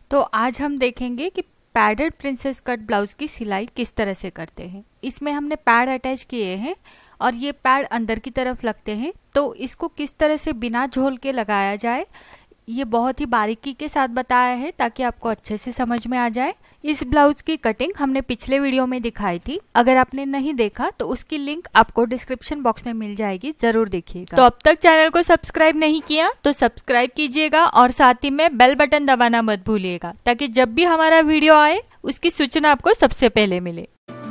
तो आज हम देखेंगे कि पैडेड प्रिंसेस कट ब्लाउज की सिलाई किस तरह से करते हैं। इसमें हमने पैड अटैच किए हैं और ये पैड अंदर की तरफ लगते हैं, तो इसको किस तरह से बिना झोल के लगाया जाए ये बहुत ही बारीकी के साथ बताया है ताकि आपको अच्छे से समझ में आ जाए। इस ब्लाउज की कटिंग हमने पिछले वीडियो में दिखाई थी, अगर आपने नहीं देखा तो उसकी लिंक आपको डिस्क्रिप्शन बॉक्स में मिल जाएगी, जरूर देखिएगा। तो अब तक चैनल को सब्सक्राइब नहीं किया तो सब्सक्राइब कीजिएगा और साथ ही में बेल बटन दबाना मत भूलिएगा ताकि जब भी हमारा वीडियो आए उसकी सूचना आपको सबसे पहले मिले।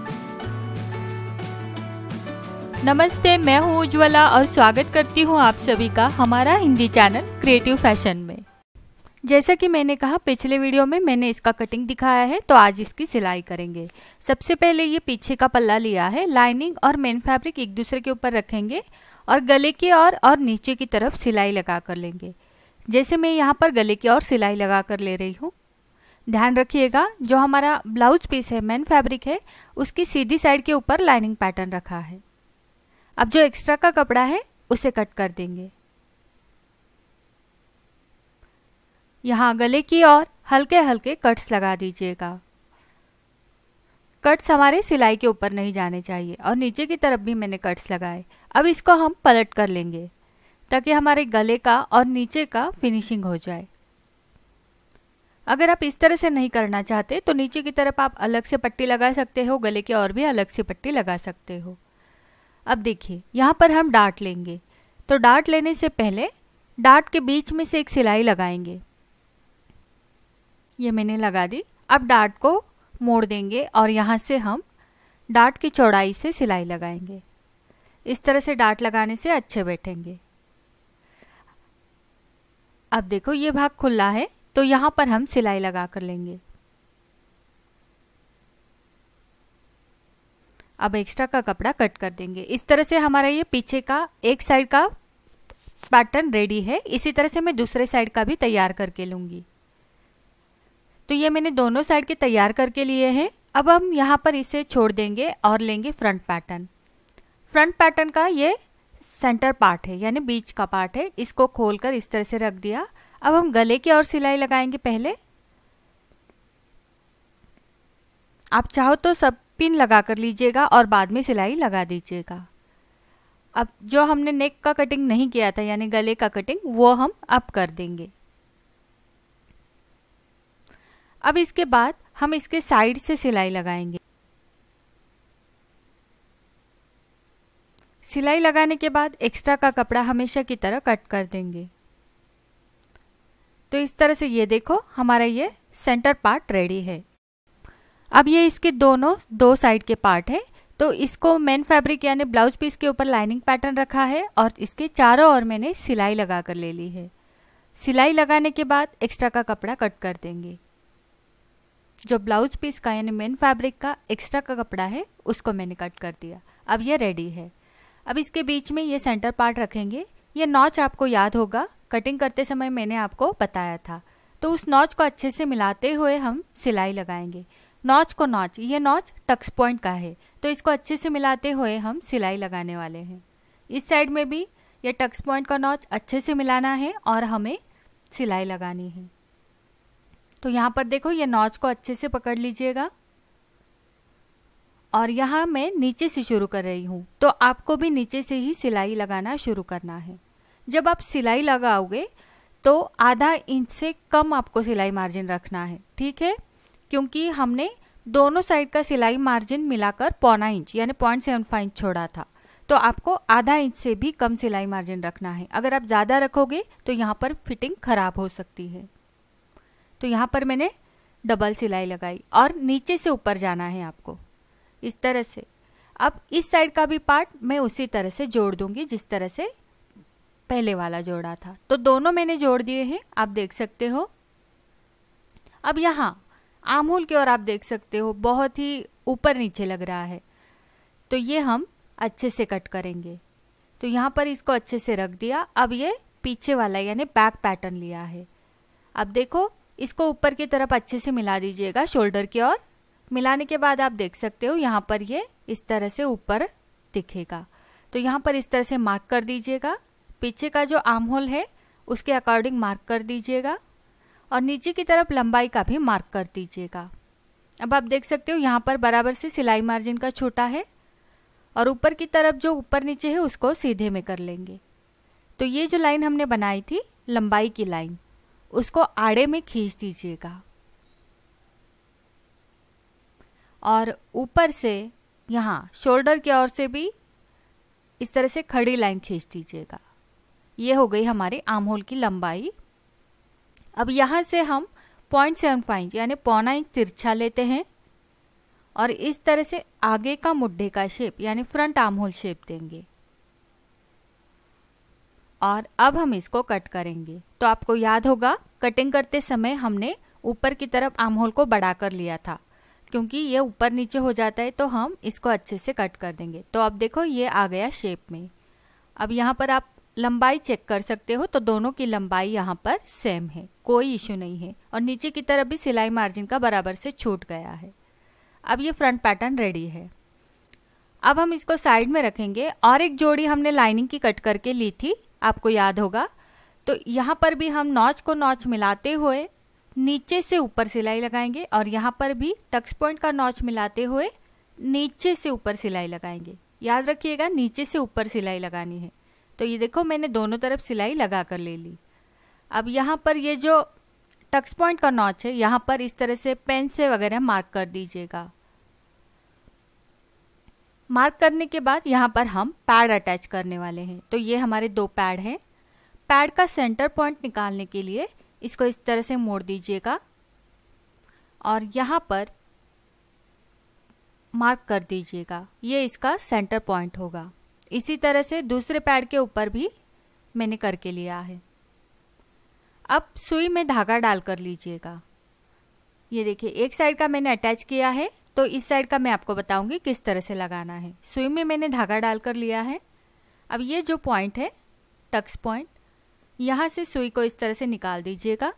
नमस्ते, मैं हूँ उज्ज्वला और स्वागत करती हूँ आप सभी का हमारा हिंदी चैनल क्रिएटिव फैशन में। जैसा कि मैंने कहा पिछले वीडियो में मैंने इसका कटिंग दिखाया है, तो आज इसकी सिलाई करेंगे। सबसे पहले ये पीछे का पल्ला लिया है, लाइनिंग और मेन फैब्रिक एक दूसरे के ऊपर रखेंगे और गले की और नीचे की तरफ सिलाई लगा कर लेंगे। जैसे मैं यहाँ पर गले की और सिलाई लगा कर ले रही हूँ। ध्यान रखिएगा जो हमारा ब्लाउज पीस है, मेन फैब्रिक है, उसकी सीधी साइड के ऊपर लाइनिंग पैटर्न रखा है। अब जो एक्स्ट्रा का कपड़ा है उसे कट कर देंगे। यहाँ गले की ओर हल्के हल्के कट्स लगा दीजिएगा। कट्स हमारे सिलाई के ऊपर नहीं जाने चाहिए और नीचे की तरफ भी मैंने कट्स लगाए। अब इसको हम पलट कर लेंगे ताकि हमारे गले का और नीचे का फिनिशिंग हो जाए। अगर आप इस तरह से नहीं करना चाहते तो नीचे की तरफ आप अलग से पट्टी लगा सकते हो, गले के और भी अलग से पट्टी लगा सकते हो। अब देखिए यहाँ पर हम डार्ट लेंगे, तो डार्ट लेने से पहले डार्ट के बीच में से एक सिलाई लगाएंगे। ये मैंने लगा दी। अब डार्ट को मोड़ देंगे और यहाँ से हम डार्ट की चौड़ाई से सिलाई लगाएंगे। इस तरह से डार्ट लगाने से अच्छे बैठेंगे। अब देखो ये भाग खुला है, तो यहाँ पर हम सिलाई लगा कर लेंगे। अब एक्स्ट्रा का कपड़ा कट कर देंगे। इस तरह से हमारा ये पीछे का एक साइड का पैटर्न रेडी है। इसी तरह से मैं दूसरे साइड का भी तैयार करके लूंगी। तो ये मैंने दोनों साइड के तैयार करके लिए हैं। अब हम यहाँ पर इसे छोड़ देंगे और लेंगे फ्रंट पैटर्न। फ्रंट पैटर्न का ये सेंटर पार्ट है, यानी बीच का पार्ट है। इसको खोलकर इस तरह से रख दिया। अब हम गले की ओर सिलाई लगाएंगे। पहले आप चाहो तो सब पिन लगा कर लीजिएगा और बाद में सिलाई लगा दीजिएगा। अब जो हमने नेक का कटिंग नहीं किया था यानी गले का कटिंग, वो हम अब कर देंगे। अब इसके बाद हम इसके साइड से सिलाई लगाएंगे। सिलाई लगाने के बाद एक्स्ट्रा का कपड़ा हमेशा की तरह कट कर देंगे। तो इस तरह से ये देखो हमारा ये सेंटर पार्ट रेडी है। अब ये इसके दोनों दो साइड के पार्ट है, तो इसको मेन फैब्रिक यानी ब्लाउज पीस के ऊपर लाइनिंग पैटर्न रखा है और इसके चारों ओर मैंने सिलाई लगा कर ले ली है। सिलाई लगाने के बाद एक्स्ट्रा का कपड़ा कट कर देंगे। जो ब्लाउज पीस का यानी मेन फैब्रिक का एक्स्ट्रा का कपड़ा है उसको मैंने कट कर दिया। अब ये रेडी है। अब इसके बीच में ये सेंटर पार्ट रखेंगे। ये नॉच आपको याद होगा, कटिंग करते समय मैंने आपको बताया था। तो उस नॉच को अच्छे से मिलाते हुए हम सिलाई लगाएंगे। नॉच को नॉच, ये नॉच टक्स पॉइंट का है, तो इसको अच्छे से मिलाते हुए हम सिलाई लगाने वाले हैं। इस साइड में भी ये टक्स पॉइंट का नॉच अच्छे से मिलाना है और हमें सिलाई लगानी है। तो यहाँ पर देखो ये नॉच को अच्छे से पकड़ लीजिएगा और यहाँ मैं नीचे से शुरू कर रही हूँ, तो आपको भी नीचे से ही सिलाई लगाना शुरू करना है। जब आप सिलाई लगाओगे तो आधा इंच से कम आपको सिलाई मार्जिन रखना है, ठीक है? क्योंकि हमने दोनों साइड का सिलाई मार्जिन मिलाकर 0.25 इंच यानी 0.75 इंच छोड़ा था, तो आपको आधा इंच से भी कम सिलाई मार्जिन रखना है। अगर आप ज़्यादा रखोगे तो यहाँ पर फिटिंग खराब हो सकती है। तो यहाँ पर मैंने डबल सिलाई लगाई और नीचे से ऊपर जाना है आपको इस तरह से। अब इस साइड का भी पार्ट मैं उसी तरह से जोड़ दूंगी जिस तरह से पहले वाला जोड़ा था। तो दोनों मैंने जोड़ दिए हैं, आप देख सकते हो। अब यहाँ आर्म होल की ओर आप देख सकते हो बहुत ही ऊपर नीचे लग रहा है, तो ये हम अच्छे से कट करेंगे। तो यहाँ पर इसको अच्छे से रख दिया। अब ये पीछे वाला यानी बैक पैटर्न लिया है। अब देखो इसको ऊपर की तरफ अच्छे से मिला दीजिएगा शोल्डर की ओर। मिलाने के बाद आप देख सकते हो यहाँ पर ये इस तरह से ऊपर दिखेगा। तो यहाँ पर इस तरह से मार्क कर दीजिएगा। पीछे का जो आर्म होल है उसके अकॉर्डिंग मार्क कर दीजिएगा और नीचे की तरफ लंबाई का भी मार्क कर दीजिएगा। अब आप देख सकते हो यहाँ पर बराबर से सिलाई मार्जिन का छोटा है और ऊपर की तरफ जो ऊपर नीचे है उसको सीधे में कर लेंगे। तो ये जो लाइन हमने बनाई थी लंबाई की लाइन, उसको आड़े में खींच दीजिएगा और ऊपर से यहाँ शोल्डर की ओर से भी इस तरह से खड़ी लाइन खींच दीजिएगा। ये हो गई हमारी आर्म होल की लंबाई। अब यहाँ से हम 0.75 इंच यानी पौना इंच तिरछा लेते हैं और इस तरह से आगे का मुड्ढे का शेप यानी फ्रंट आर्म होल शेप देंगे और अब हम इसको कट करेंगे। तो आपको याद होगा कटिंग करते समय हमने ऊपर की तरफ आर्म होल को बढ़ा कर लिया था, क्योंकि ये ऊपर नीचे हो जाता है तो हम इसको अच्छे से कट कर देंगे। तो अब देखो ये आ गया शेप में। अब यहाँ पर आप लंबाई चेक कर सकते हो, तो दोनों की लंबाई यहाँ पर सेम है, कोई इश्यू नहीं है और नीचे की तरफ भी सिलाई मार्जिन का बराबर से छूट गया है। अब ये फ्रंट पैटर्न रेडी है। अब हम इसको साइड में रखेंगे और एक जोड़ी हमने लाइनिंग की कट करके ली थी, आपको याद होगा। तो यहाँ पर भी हम नॉच को नॉच मिलाते हुए नीचे से ऊपर सिलाई लगाएंगे और यहाँ पर भी टक्स पॉइंट का नॉच मिलाते हुए नीचे से ऊपर सिलाई लगाएंगे। याद रखिएगा नीचे से ऊपर सिलाई लगानी है। तो ये देखो मैंने दोनों तरफ सिलाई लगा कर ले ली। अब यहाँ पर ये जो टक्स पॉइंट का नॉच है यहाँ पर इस तरह से पेन से वगैरह मार्क कर दीजिएगा। मार्क करने के बाद यहाँ पर हम पैड अटैच करने वाले हैं। तो ये हमारे 2 पैड हैं। पैड का सेंटर पॉइंट निकालने के लिए इसको इस तरह से मोड़ दीजिएगा और यहाँ पर मार्क कर दीजिएगा, ये इसका सेंटर पॉइंट होगा। इसी तरह से दूसरे पैड के ऊपर भी मैंने करके लिया है। अब सुई में धागा डाल कर लीजिएगा। ये देखिए एक साइड का मैंने अटैच किया है, तो इस साइड का मैं आपको बताऊंगी किस तरह से लगाना है। सुई में मैंने धागा डाल कर लिया है। अब ये जो पॉइंट है टक्स पॉइंट, यहाँ से सुई को इस तरह से निकाल दीजिएगा।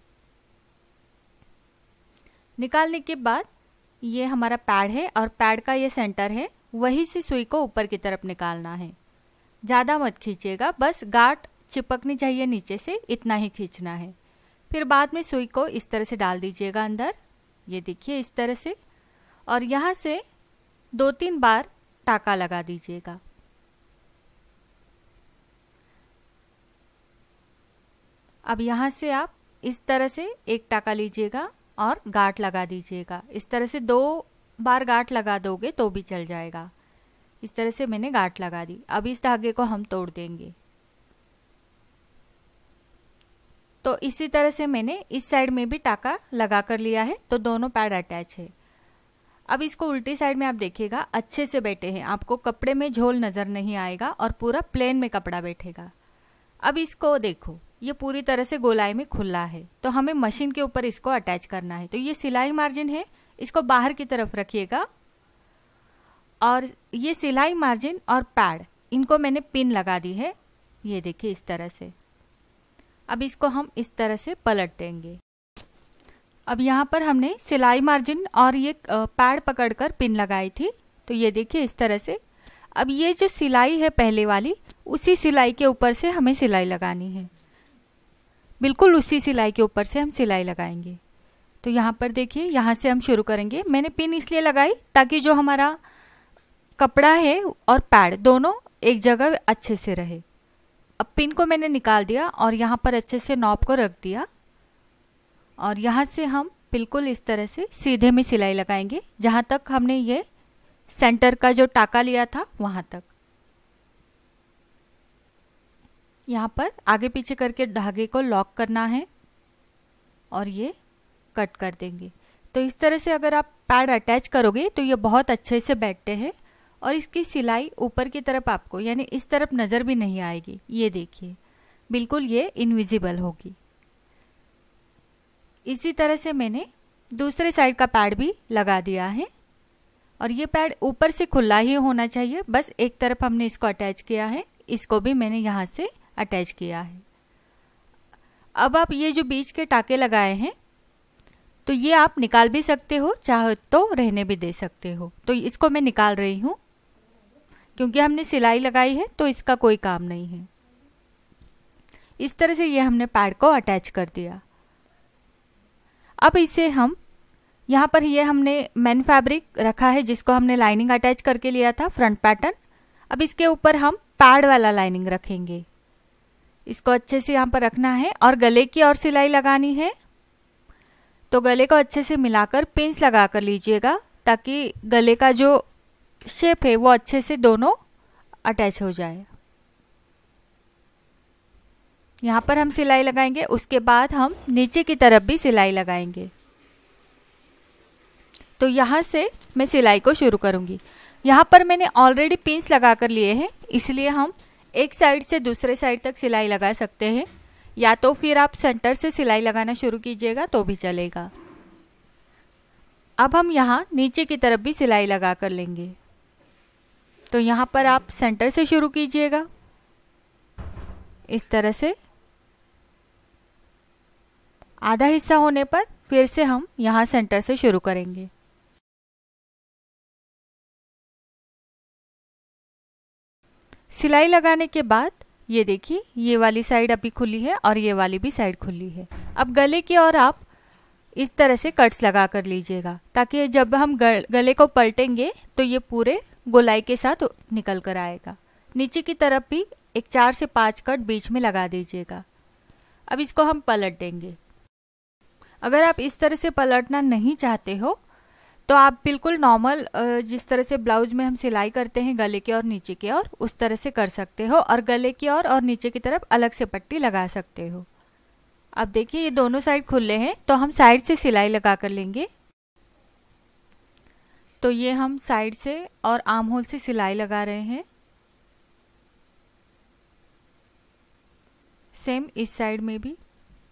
निकालने के बाद ये हमारा पैड है और पैड का ये सेंटर है, वहीं से सुई को ऊपर की तरफ निकालना है। ज़्यादा मत खींचिएगा, बस गांठ चिपकनी चाहिए नीचे से, इतना ही खींचना है। फिर बाद में सुई को इस तरह से डाल दीजिएगा अंदर, ये देखिए इस तरह से, और यहाँ से 2-3 बार टाका लगा दीजिएगा। अब यहाँ से आप इस तरह से एक टाका लीजिएगा और गांठ लगा दीजिएगा। इस तरह से 2 बार गांठ लगा दोगे तो भी चल जाएगा। इस तरह से मैंने गांठ लगा दी। अब इस धागे को हम तोड़ देंगे। तो इसी तरह से मैंने इस साइड में भी टाका लगा कर लिया है, तो दोनों पैड अटैच है। अब इसको उल्टी साइड में आप देखिएगा अच्छे से बैठे हैं, आपको कपड़े में झोल नजर नहीं आएगा और पूरा प्लेन में कपड़ा बैठेगा। अब इसको देखो ये पूरी तरह से गोलाई में खुला है, तो हमें मशीन के ऊपर इसको अटैच करना है। तो ये सिलाई मार्जिन है, इसको बाहर की तरफ रखिएगा और ये सिलाई मार्जिन और पैड इनको मैंने पिन लगा दी है, ये देखिए इस तरह से। अब इसको हम इस तरह से पलट देंगे। अब यहाँ पर हमने सिलाई मार्जिन और ये पैड पकड़कर पिन लगाई थी, तो ये देखिए इस तरह से। अब ये जो सिलाई है पहले वाली, उसी सिलाई के ऊपर से हमें सिलाई लगानी है, बिल्कुल उसी सिलाई के ऊपर से हम सिलाई लगाएंगे। तो यहाँ पर देखिए यहाँ से हम शुरू करेंगे। मैंने पिन इसलिए लगाई ताकि जो हमारा कपड़ा है और पैड दोनों एक जगह अच्छे से रहे। अब पिन को मैंने निकाल दिया और यहाँ पर अच्छे से नॉब को रख दिया और यहाँ से हम बिल्कुल इस तरह से सीधे में सिलाई लगाएंगे, जहाँ तक हमने ये सेंटर का जो टाका लिया था वहाँ तक। यहाँ पर आगे पीछे करके धागे को लॉक करना है और ये कट कर देंगे। तो इस तरह से अगर आप पैड अटैच करोगे तो ये बहुत अच्छे से बैठते हैं और इसकी सिलाई ऊपर की तरफ आपको यानी इस तरफ नज़र भी नहीं आएगी। ये देखिए बिल्कुल ये इनविजिबल होगी। इसी तरह से मैंने दूसरे साइड का पैड भी लगा दिया है और ये पैड ऊपर से खुला ही होना चाहिए, बस एक तरफ हमने इसको अटैच किया है, इसको भी मैंने यहाँ से अटैच किया है। अब आप ये जो बीच के टाके लगाए हैं तो ये आप निकाल भी सकते हो, चाहे तो रहने भी दे सकते हो। तो इसको मैं निकाल रही हूँ क्योंकि हमने सिलाई लगाई है तो इसका कोई काम नहीं है। इस तरह से ये हमने पैड को अटैच कर दिया। अब इसे हम यहाँ पर ये हमने मेन फैब्रिक रखा है जिसको हमने लाइनिंग अटैच करके लिया था फ्रंट पैटर्न। अब इसके ऊपर हम पैड वाला लाइनिंग रखेंगे। इसको अच्छे से यहाँ पर रखना है और गले की और सिलाई लगानी है। तो गले को अच्छे से मिलाकर पिंस लगा कर लीजिएगा ताकि गले का जो शेप है वो अच्छे से दोनों अटैच हो जाए। यहाँ पर हम सिलाई लगाएंगे, उसके बाद हम नीचे की तरफ भी सिलाई लगाएंगे। तो यहाँ से मैं सिलाई को शुरू करूँगी। यहाँ पर मैंने ऑलरेडी पिंस लगा कर लिए हैं, इसलिए हम एक साइड से दूसरे साइड तक सिलाई लगा सकते हैं, या तो फिर आप सेंटर से सिलाई लगाना शुरू कीजिएगा तो भी चलेगा। अब हम यहाँ नीचे की तरफ भी सिलाई लगा कर लेंगे। तो यहाँ पर आप सेंटर से शुरू कीजिएगा इस तरह से। आधा हिस्सा होने पर फिर से हम यहाँ सेंटर से शुरू करेंगे। सिलाई लगाने के बाद ये देखिए ये वाली साइड अभी खुली है और ये वाली भी साइड खुली है। अब गले की ओर आप इस तरह से कट्स लगा कर लीजिएगा ताकि जब हम गले को पलटेंगे तो ये पूरे गोलाई के साथ निकल कर आएगा। नीचे की तरफ भी एक 4 से 5 कट बीच में लगा दीजिएगा। अब इसको हम पलट देंगे। अगर आप इस तरह से पलटना नहीं चाहते हो तो आप बिल्कुल नॉर्मल जिस तरह से ब्लाउज में हम सिलाई करते हैं गले की और नीचे की ओर उस तरह से कर सकते हो और गले की ओर और नीचे की तरफ अलग से पट्टी लगा सकते हो। अब देखिए ये दोनों साइड खुले हैं तो हम साइड से सिलाई लगा कर लेंगे। तो ये हम साइड से और आर्म होल से सिलाई लगा रहे हैं। सेम इस साइड में भी।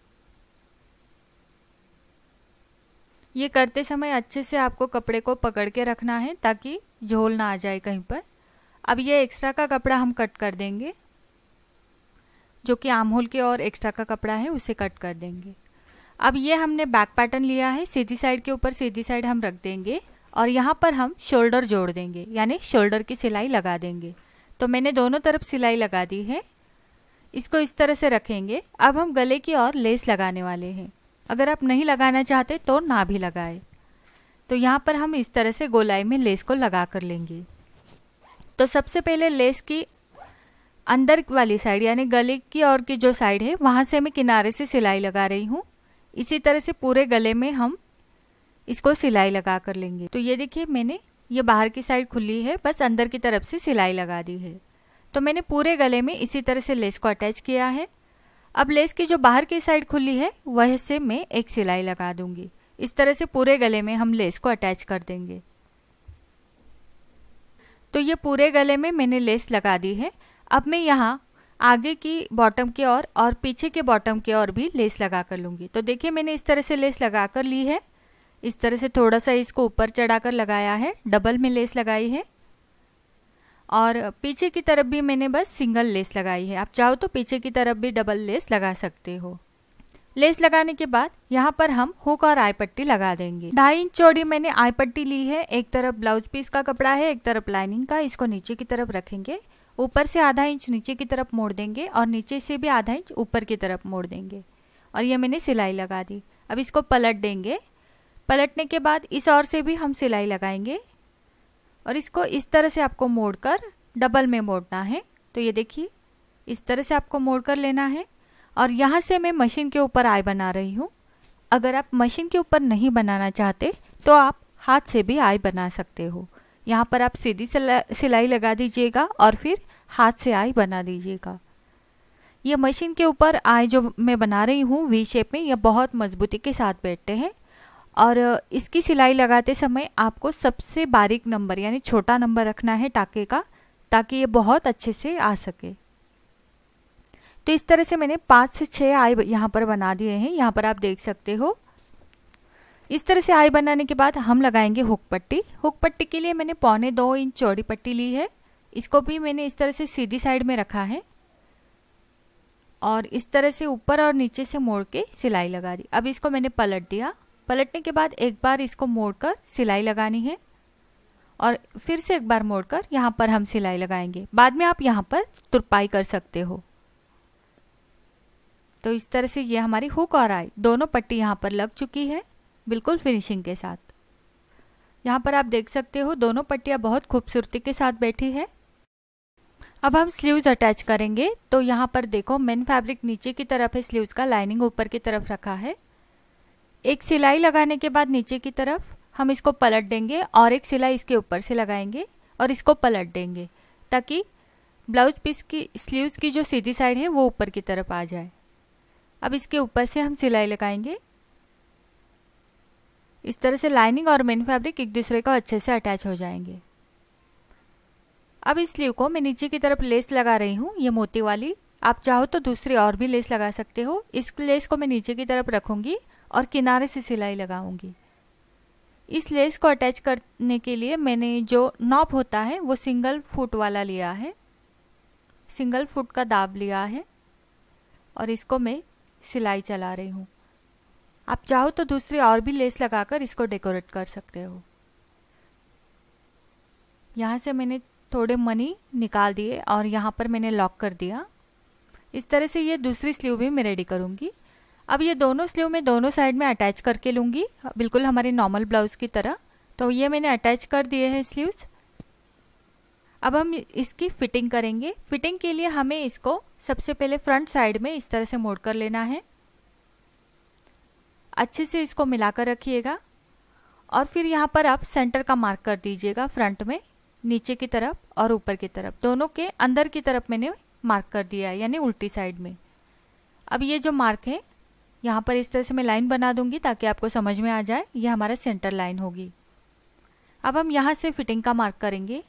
ये करते समय अच्छे से आपको कपड़े को पकड़ के रखना है ताकि झोल ना आ जाए कहीं पर। अब ये एक्स्ट्रा का कपड़ा हम कट कर देंगे, जो कि आर्म होल के और एक्स्ट्रा का कपड़ा है उसे कट कर देंगे। अब ये हमने बैक पैटर्न लिया है, सीधी साइड के ऊपर सीधी साइड हम रख देंगे और यहाँ पर हम शोल्डर जोड़ देंगे, यानी शोल्डर की सिलाई लगा देंगे। तो मैंने दोनों तरफ सिलाई लगा दी है। इसको इस तरह से रखेंगे। अब हम गले की ओर लेस लगाने वाले हैं। अगर आप नहीं लगाना चाहते तो ना भी लगाए। तो यहाँ पर हम इस तरह से गोलाई में लेस को लगा कर लेंगे। तो सबसे पहले लेस की अंदर वाली साइड यानी गले की ओर की जो साइड है वहां से मैं किनारे से सिलाई लगा रही हूँ। इसी तरह से पूरे गले में हम इसको सिलाई लगा कर लेंगे। तो ये देखिए मैंने ये बाहर की साइड खुली है, बस अंदर की तरफ से सिलाई लगा दी है। तो मैंने पूरे गले में इसी तरह से लेस को अटैच किया है। अब लेस की जो बाहर की साइड खुली है वह से मैं एक सिलाई लगा दूंगी। इस तरह से पूरे गले में हम लेस को अटैच कर देंगे। तो ये पूरे गले में मैंने लेस लगा दी है। अब मैं यहाँ आगे की बॉटम की ओर और पीछे के बॉटम की ओर भी लेस लगा कर लूंगी। तो देखिए मैंने इस तरह से लेस लगा कर ली है। इस तरह से थोड़ा सा इसको ऊपर चढ़ाकर लगाया है, डबल में लेस लगाई है। और पीछे की तरफ भी मैंने बस सिंगल लेस लगाई है। आप चाहो तो पीछे की तरफ भी डबल लेस लगा सकते हो। लेस लगाने के बाद यहाँ पर हम हुक और आई पट्टी लगा देंगे। 2.5 इंच चौड़ी मैंने आई पट्टी ली है। एक तरफ ब्लाउज पीस का कपड़ा है, एक तरफ लाइनिंग का। इसको नीचे की तरफ रखेंगे, ऊपर से आधा इंच नीचे की तरफ मोड़ देंगे और नीचे से भी आधा इंच ऊपर की तरफ मोड़ देंगे। और ये मैंने सिलाई लगा दी। अब इसको पलट देंगे। पलटने के बाद इस ओर से भी हम सिलाई लगाएंगे और इसको इस तरह से आपको मोड़कर डबल में मोड़ना है। तो ये देखिए इस तरह से आपको मोड़कर लेना है। और यहाँ से मैं मशीन के ऊपर आई बना रही हूँ। अगर आप मशीन के ऊपर नहीं बनाना चाहते तो आप हाथ से भी आई बना सकते हो। यहाँ पर आप सीधी सिलाई लगा दीजिएगा और फिर हाथ से आई बना दीजिएगा। ये मशीन के ऊपर आई जो मैं बना रही हूँ वी शेप में, यह बहुत मजबूती के साथ बैठते हैं। और इसकी सिलाई लगाते समय आपको सबसे बारीक नंबर यानी छोटा नंबर रखना है टाके का, ताकि ये बहुत अच्छे से आ सके। तो इस तरह से मैंने 5 से 6 आई यहाँ पर बना दिए हैं। यहाँ पर आप देख सकते हो। इस तरह से आई बनाने के बाद हम लगाएंगे हुक पट्टी। हुक पट्टी के लिए मैंने 1.25 इंच चौड़ी पट्टी ली है। इसको भी मैंने इस तरह से सीधी साइड में रखा है और इस तरह से ऊपर और नीचे से मोड़ के सिलाई लगा दी। अब इसको मैंने पलट दिया। पलटने के बाद एक बार इसको मोड़कर सिलाई लगानी है और फिर से एक बार मोड़कर यहाँ पर हम सिलाई लगाएंगे। बाद में आप यहाँ पर तुरपाई कर सकते हो। तो इस तरह से ये हमारी हुक और आई दोनों पट्टी यहाँ पर लग चुकी है। बिल्कुल फिनिशिंग के साथ। यहाँ पर आप देख सकते हो दोनों पट्टियाँ बहुत खूबसूरती के साथ बैठी है। अब हम स्लीव्स अटैच करेंगे। तो यहाँ पर देखो मेन फैब्रिक नीचे की तरफ है स्लीव्स का, लाइनिंग ऊपर की तरफ रखा है। एक सिलाई लगाने के बाद नीचे की तरफ हम इसको पलट देंगे और एक सिलाई इसके ऊपर से लगाएंगे और इसको पलट देंगे ताकि ब्लाउज पीस की स्लीव्स की जो सीधी साइड है वो ऊपर की तरफ आ जाए। अब इसके ऊपर से हम सिलाई लगाएंगे। इस तरह से लाइनिंग और मेन फैब्रिक एक दूसरे को अच्छे से अटैच हो जाएंगे। अब इस स्लीव को मैं नीचे की तरफ लेस लगा रही हूँ, ये मोती वाली। आप चाहो तो दूसरी और भी लेस लगा सकते हो। इस लेस को मैं नीचे की तरफ रखूंगी और किनारे से सिलाई लगाऊंगी। इस लेस को अटैच करने के लिए मैंने जो नॉब होता है वो सिंगल फुट वाला लिया है, सिंगल फुट का दाब लिया है और इसको मैं सिलाई चला रही हूँ। आप चाहो तो दूसरी और भी लेस लगाकर इसको डेकोरेट कर सकते हो। यहाँ से मैंने थोड़े मनी निकाल दिए और यहाँ पर मैंने लॉक कर दिया। इस तरह से ये दूसरी स्लीव भी मैं रेडी करूँगी। अब ये दोनों स्लीव में दोनों साइड में अटैच करके लूँगी, बिल्कुल हमारे नॉर्मल ब्लाउज की तरह। तो ये मैंने अटैच कर दिए हैं स्लीव्स। अब हम इसकी फिटिंग करेंगे। फिटिंग के लिए हमें इसको सबसे पहले फ्रंट साइड में इस तरह से मोड़ कर लेना है। अच्छे से इसको मिलाकर रखिएगा और फिर यहाँ पर आप सेंटर का मार्क कर दीजिएगा फ्रंट में, नीचे की तरफ और ऊपर की तरफ, दोनों के अंदर की तरफ मैंने मार्क कर दिया है, यानी उल्टी साइड में। अब ये जो मार्क है यहाँ पर इस तरह से मैं लाइन बना दूंगी ताकि आपको समझ में आ जाए, ये हमारा सेंटर लाइन होगी। अब हम यहाँ से फिटिंग का मार्क करेंगे।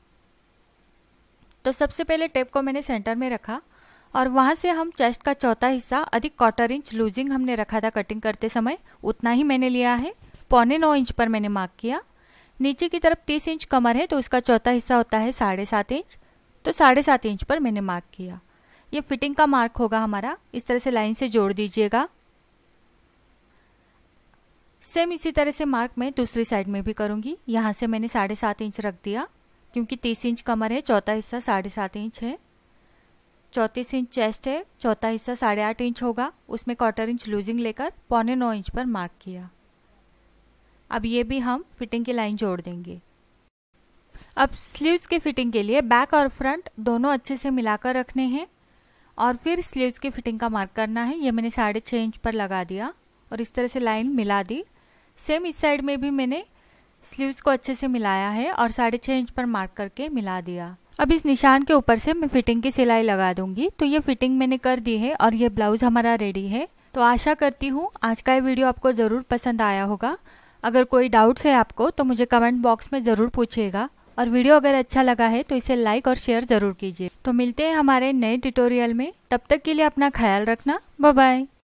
तो सबसे पहले टेप को मैंने सेंटर में रखा और वहाँ से हम चेस्ट का चौथा हिस्सा अधिक 1/4 इंच लूजिंग हमने रखा था कटिंग करते समय, उतना ही मैंने लिया है। 8.25 इंच पर मैंने मार्क किया। नीचे की तरफ 30 इंच कमर है तो उसका चौथा हिस्सा होता है 7.5 इंच, तो 7.5 इंच पर मैंने मार्क किया। ये फिटिंग का मार्क होगा हमारा। इस तरह से लाइन से जोड़ दीजिएगा। सेम इसी तरह से मार्क मैं दूसरी साइड में भी करूंगी। यहाँ से मैंने 7.5 इंच रख दिया क्योंकि 30 इंच कमर है, चौथा हिस्सा 7.5 इंच है। 34 इंच चेस्ट है, चौथा हिस्सा 8.5 इंच होगा, उसमें 1/4 इंच लूजिंग लेकर 8.25 इंच पर मार्क किया। अब ये भी हम फिटिंग की लाइन जोड़ देंगे। अब स्लीव्स की फिटिंग के लिए बैक और फ्रंट दोनों अच्छे से मिलाकर रखने हैं और फिर स्लीव्स की फिटिंग का मार्क करना है। ये मैंने 6.5 इंच पर लगा दिया और इस तरह से लाइन मिला दी। सेम इस साइड में भी मैंने स्लीव्स को अच्छे से मिलाया है और 6.5 इंच पर मार्क करके मिला दिया। अब इस निशान के ऊपर से मैं फिटिंग की सिलाई लगा दूंगी। तो ये फिटिंग मैंने कर दी है और ये ब्लाउज हमारा रेडी है। तो आशा करती हूँ आज का ये वीडियो आपको ज़रूर पसंद आया होगा। अगर कोई डाउट्स है आपको तो मुझे कमेंट बॉक्स में ज़रूर पूछिएगा और वीडियो अगर अच्छा लगा है तो इसे लाइक और शेयर ज़रूर कीजिए। तो मिलते हैं हमारे नए ट्यूटोरियल में, तब तक के लिए अपना ख्याल रखना। Bye bye.